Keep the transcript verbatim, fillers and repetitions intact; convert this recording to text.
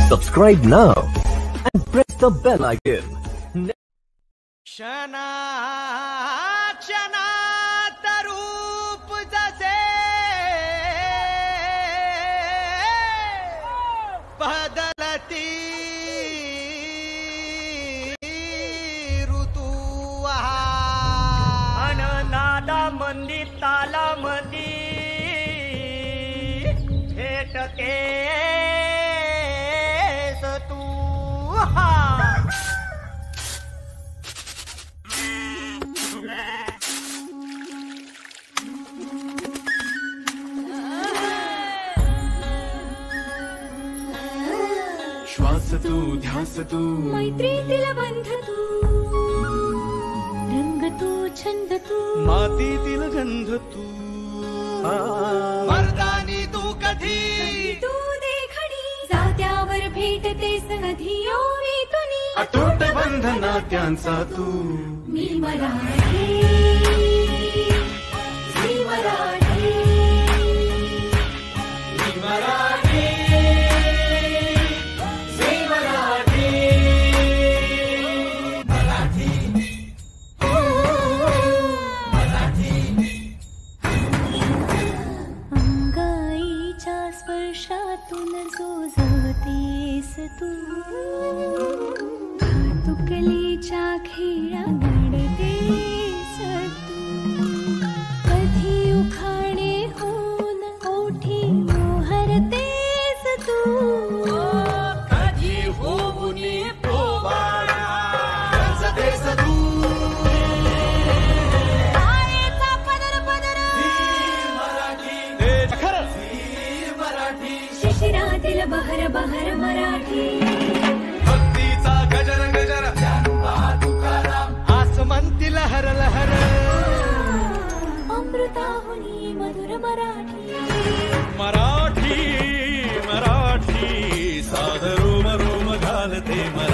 Subscribe now and press the bell icon. क्षणा क्षणात रूप जसे बदलती ऋतू अननादा मंदी ताला मंदी भेटते तू श्वास तू ध्यास तू मैत्रीतील बंध तू रंग तू छंद तू मातीतील गंध तू मर्दानी तू कधी तू देखणी जात्यावर भेटतेस कधी ओवी तुनी अतूट बंध नात्यांचा तू मी मराठी मी मराठी मी मराठी मी मराठी मराठी मराठी अंगाईच्या स्पर्शातून जोजतेस तू तुकलीच्या खेळा घडतेस तू कधी उखाणे होऊन ओठी मोहरतेस तू कधी होऊन पोवाडा रचतेस तू तारेचा पदर पदर मराठी खरं मराठी शिशिरातील बहर बहर मराठी भक्तीचा गजर गजर आसमंती लहर लहर अमृताहुनी मधुर मराठी मराठी मराठी साध रोम रोम घालते